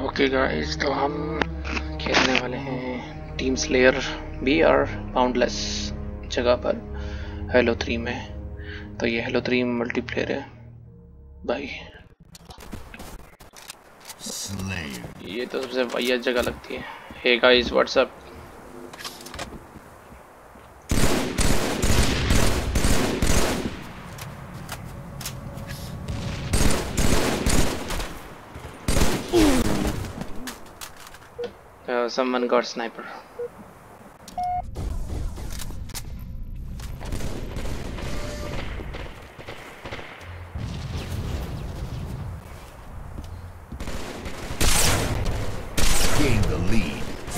Okay guys, तो हम खेलने वाले हैं टीम स्लेयर बी और बाउंडलेस जगह पर हेलो 3 में। तो ये हेलो 3 मल्टीप्लेयर है भाई। ये तो सबसे बढ़िया जगह लगती है। Hey guys, what's up. Someone got sniper. Gain the lead.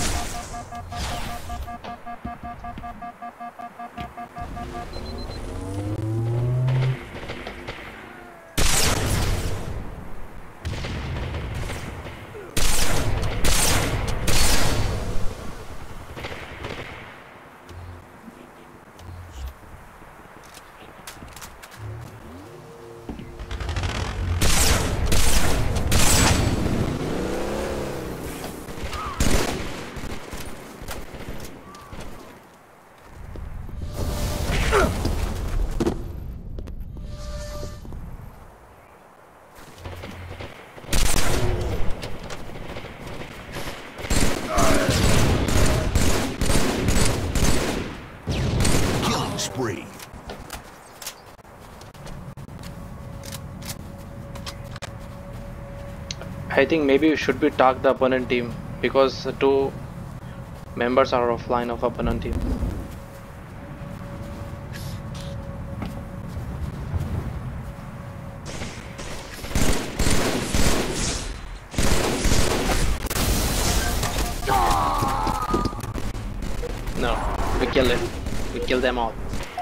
Spree. I think maybe we should be talk the opponent team because the two members are offline of opponent team. No, we kill it. We kill them all.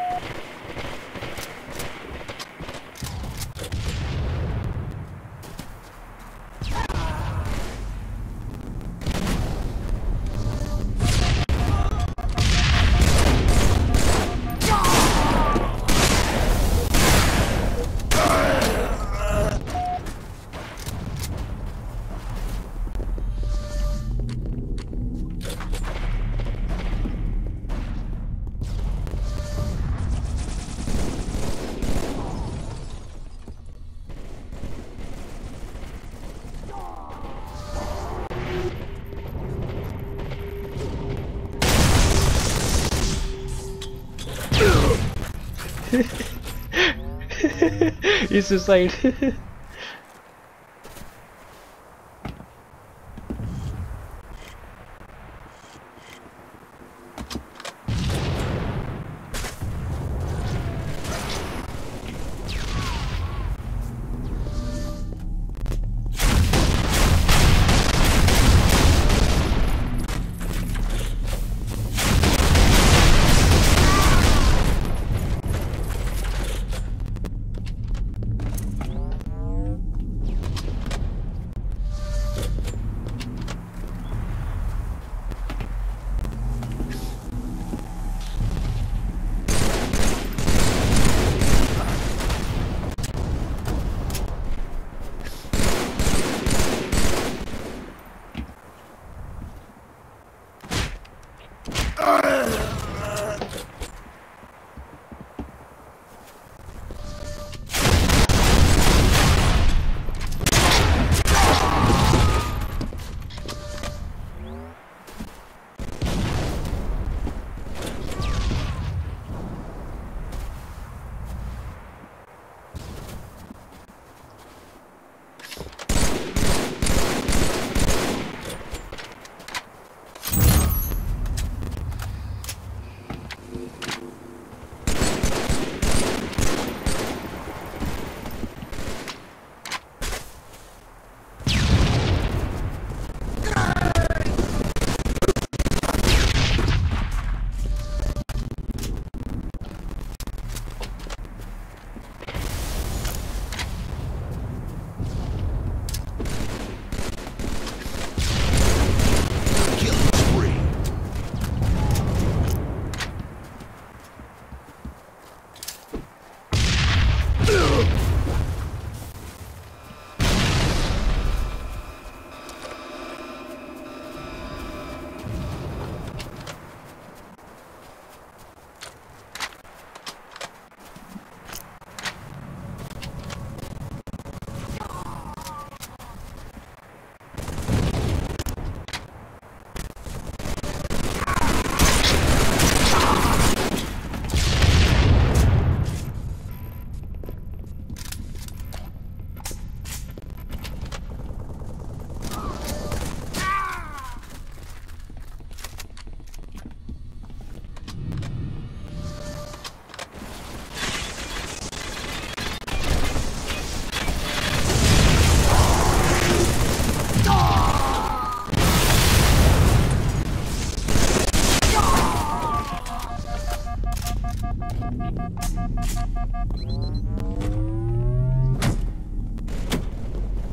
He suicide.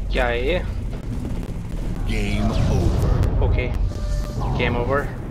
क्या है ये? Game over. Okay, game over.